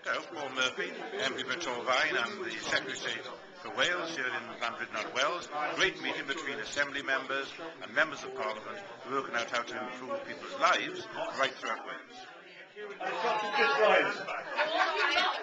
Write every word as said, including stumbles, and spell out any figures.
out, Paul Murphy, M P for Torfaen and the Secretary of State for Wales here in Llandrydnog, Wales. Great meeting between Assembly members and members of Parliament working out how to improve people's lives right throughout Wales.